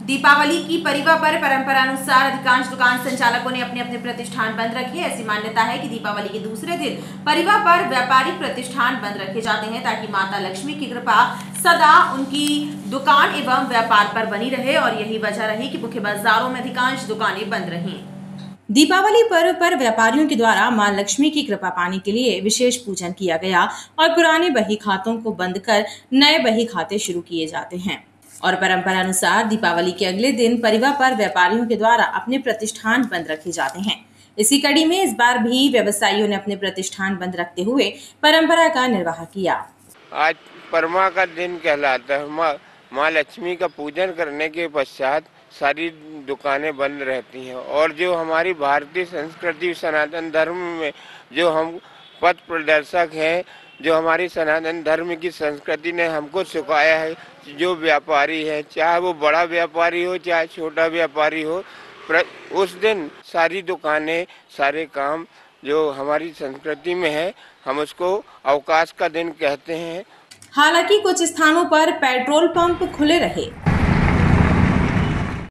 दीपावली की परिवा पर परंपरानुसार अधिकांश दुकान संचालकों ने अपने अपने प्रतिष्ठान बंद रखे। ऐसी मान्यता है कि दीपावली के दूसरे दिन परिवा पर व्यापारिक प्रतिष्ठान बंद रखे जाते हैं ताकि माता लक्ष्मी की कृपा सदा उनकी दुकान एवं व्यापार पर बनी रहे और यही वजह रही कि मुख्य बाजारों में अधिकांश दुकानें बंद रहीं। दीपावली पर्व पर व्यापारियों के द्वारा मां लक्ष्मी की कृपा पाने के लिए विशेष पूजन किया गया और पुराने बही खातों को बंद कर नए बही खाते शुरू किए जाते हैं और परंपरा अनुसार दीपावली के अगले दिन परिवा पर व्यापारियों के द्वारा अपने प्रतिष्ठान बंद रखे जाते हैं। इसी कड़ी में इस बार भी व्यवसायियों ने अपने प्रतिष्ठान बंद रखते हुए परंपरा का निर्वाह किया। आज परमा का दिन कहलाता है। माँ लक्ष्मी का पूजन करने के पश्चात सारी दुकानें बंद रहती हैं और जो हमारी भारतीय संस्कृति सनातन धर्म में जो हम पथ प्रदर्शक हैं, जो हमारी सनातन धर्म की संस्कृति ने हमको सिखाया है, जो व्यापारी है चाहे वो बड़ा व्यापारी हो चाहे छोटा व्यापारी हो, उस दिन सारी दुकानें सारे काम जो हमारी संस्कृति में है हम उसको अवकाश का दिन कहते हैं। हालांकि कुछ स्थानों पर पेट्रोल पंप खुले रहे।